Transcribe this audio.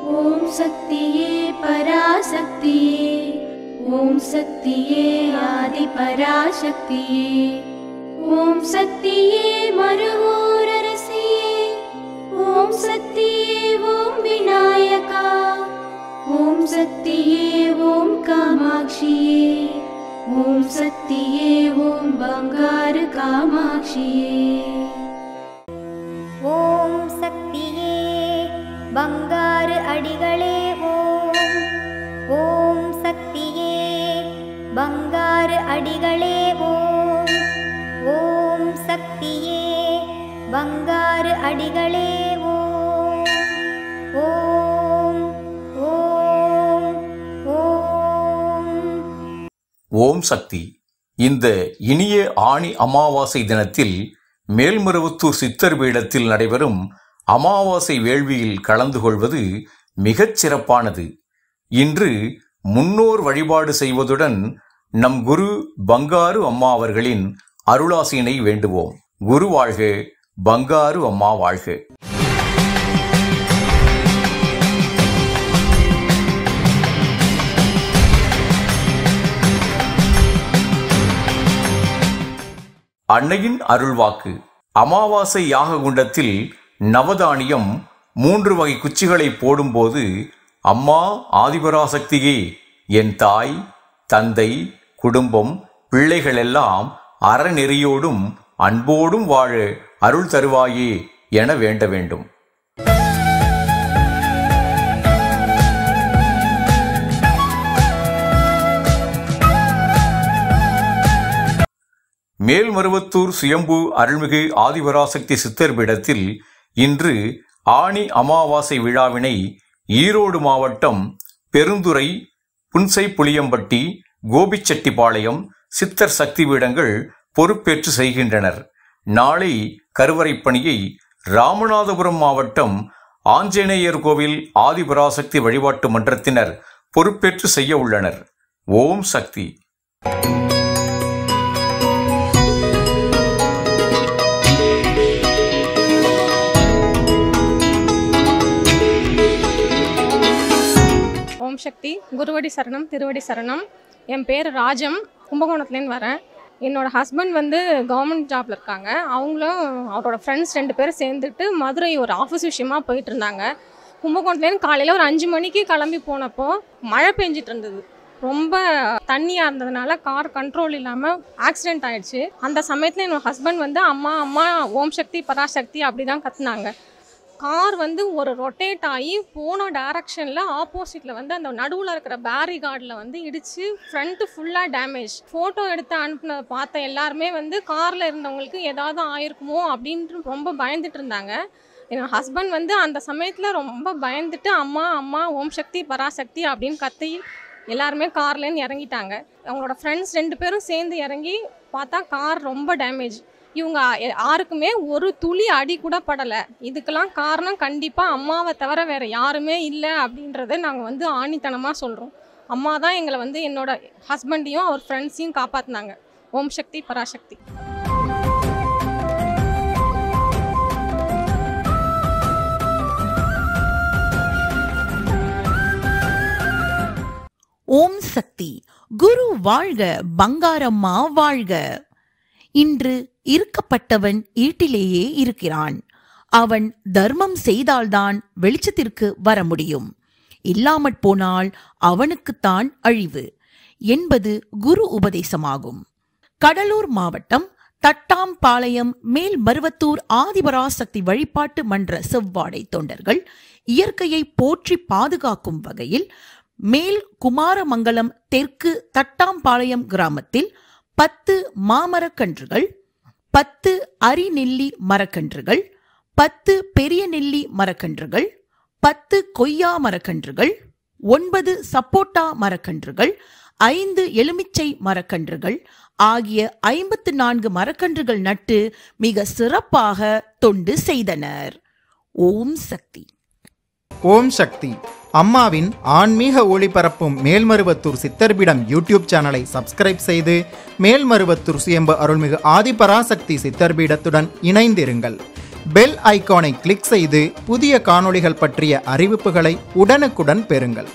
ஓம் சக்தியே பராசக்தியே, ஓம் சக்தியே ஆதி பராசக்தியே, ஓம் சக்தியே மருவூரரசியே, ஓம் சக்தியே ஓம் விநாயகா, ஓம் சக்தியே ஓம் காமாட்சியே, ஓம் சக்தியே ஓம் பங்காரு காமாட்சியே. ஓம் சக்தியே பங்காரு அடிகளே ஓம், ஓம் சக்தியே பங்காரு அடிகளே ஓம், ஓம் சக்தியே பங்காரு அடிகளே ஓம், ஓம் ஓம் ஓம். ஓம் சக்தி. இந்த இனிய ஆணி அமாவாசை தினத்தில் மேல்மருவத்தூர் சித்தர் பீடத்தில் நடைபெறும் அமாவாசை வேள்வியில் கலந்து கொள்வது மிகச் சிறப்பானது. இன்று முன்னோர் வழிபாடு செய்வதுடன் நம் குரு பங்காரு அம்மா அவர்களின் அருளாசினை வேண்டுவோம். குரு வாழ்க, பங்காரு அம்மா வாழ்க. அன்னையின் அருள்வாக்கு. அமாவாசை யாக குண்டத்தில் நவதானியம் 3 வகை குச்சிகளை போடும்போது, அம்மா ஆதிபராசக்தியே, என் தாய் தந்தை குடும்பம் பிள்ளைகளெல்லாம் அறநெறியோடும் அன்போடும் வாழ அருள் தருவாயே என வேண்ட வேண்டும். மேல்மருவத்தூர் சுயம்பு அருள்மிகு ஆதிபராசக்தி சித்தர் பீடத்தில் இன்று ஆணி அமாவாசை விழாவினை ஈரோடு மாவட்டம் பெருந்துறை, புன்சை புளியம்பட்டி, கோபிச்செட்டிப்பாளையம் சித்தர் சக்தி பீடங்கள் பொறுப்பேற்று செய்கின்றனர். நாளை கருவறைப் பணியை ராமநாதபுரம் மாவட்டம் ஆஞ்சநேயர் கோவில் ஆதிபராசக்தி வழிபாட்டு மன்றத்தினர் பொறுப்பேற்று செய்ய உள்ளனர். ஓம் சக்தி. ஓம் சக்தி. குருவடி சரணம், திருவடி சரணம். என் பேர் ராஜம், கும்பகோணத்துலேருந்து வரேன். என்னோட ஹஸ்பண்ட் வந்து கவர்மெண்ட் ஜாப்ல இருக்காங்க. அவங்களும் அவரோட ஃப்ரெண்ட்ஸ் 2 பேரும் சேர்ந்துட்டு மதுரை ஒரு ஆஃபீஸ் விஷயமா போயிட்டு இருந்தாங்க. கும்பகோணத்துலேருந்து காலையில் ஒரு 5 மணிக்கு கிளம்பி போனப்போ மழை பெஞ்சிட்டு இருந்தது. ரொம்ப தண்ணியாக இருந்ததுனால கார் கண்ட்ரோல் இல்லாமல் ஆக்சிடென்ட் ஆயிடுச்சு. அந்த சமயத்தில் என்னோட ஹஸ்பண்ட் வந்து அம்மா அம்மா ஓம் சக்தி பராசக்தி அப்படி தான் கத்துனாங்க. கார் வந்து ஒரு ரொட்டேட் ஆகி போன டைரக்ஷனில் ஆப்போசிட்டில் வந்து அந்த நடுவில் இருக்கிற பேரிகார்டில் வந்து இடித்து ஃப்ரண்ட்டு ஃபுல்லாக டேமேஜ். ஃபோட்டோ எடுத்து அனுப்புனதை பார்த்த எல்லாருமே வந்து காரில் இருந்தவங்களுக்கு ஏதாவது ஆயிருக்குமோ அப்படின்ட்டு ரொம்ப பயந்துட்டு இருந்தாங்க. என் ஹஸ்பண்ட் வந்து அந்த சமயத்தில் ரொம்ப பயந்துட்டு அம்மா அம்மா ஓம் சக்தி பராசக்தி அப்படின்னு கத்தி எல்லாருமே கார்லேருந்து இறங்கிட்டாங்க. அவங்களோட ஃப்ரெண்ட்ஸ் 2 பேரும் சேர்ந்து இறங்கி பார்த்தா கார் ரொம்ப டேமேஜ். இவங்க யாருக்குமே ஒரு துளி அடி கூட படலை. இதுக்கெல்லாம் காரணம் கண்டிப்பாக அம்மாவை தவிர வேறு யாருமே இல்லை அப்படின்றத நாங்கள் வந்து ஆணித்தனமாக சொல்கிறோம். அம்மா தான் எங்களை வந்து என்னோட ஹஸ்பண்டையும் அவர் ஃப்ரெண்ட்ஸையும் காப்பாற்றினாங்க. ஓம் சக்தி பராசக்தி. ஓம் சக்தி. குரு வாழ்க, பங்காரம்மா வாழ்க. இன்று இருக்கப்பட்டவன் ஈட்டிலேயே இருக்கிறான். அவன் தர்மம் செய்தால்தான் வெளிச்சத்திற்கு வர முடியும். இல்லாமற் போனால் அவனுக்குத்தான் அழிவு என்பது குரு உபதேசமாகும். கடலூர் மாவட்டம் தட்டாம்பாளையம் மேல்மருவத்தூர் ஆதிபராசக்தி வழிபாட்டு மன்ற செவ்வாடை தொண்டர்கள் இயற்கையை போற்றி பாதுகாக்கும் வகையில் மேல் குமாரமங்கலம் தெற்கு தட்டாம்பாளையம் கிராமத்தில் 10 மாமரக்கன்றுகள், 10 அரிநெல்லி மரக்கன்றுகள், 10 பெரிய நெல்லி மரக்கன்றுகள், 10 கொய்யா மரக்கன்றுகள், 9 சப்போட்டா மரக்கன்றுகள், 5 எலுமிச்சை மரக்கன்றுகள் ஆகிய 54 மரக்கன்றுகள் நட்டு மிக சிறப்பாக தொண்டு செய்தனர். ஓம் சக்தி. ஓம் சக்தி. அம்மாவின் ஆன்மீக ஒளிபரப்பும் மேல்மருவத்தூர் சித்தர்பீடம் யூடியூப் சேனலை சப்ஸ்கிரைப் செய்து மேல்மருவத்தூர் சுயம்பு அருள்மிகு ஆதிபராசக்தி சித்தர்பீடத்துடன் இணைந்திருங்கள். பெல் ஐகானை கிளிக் செய்து புதிய காணொளிகள் பற்றிய அறிவிப்புகளை உடனுக்குடன் பெறுங்கள்.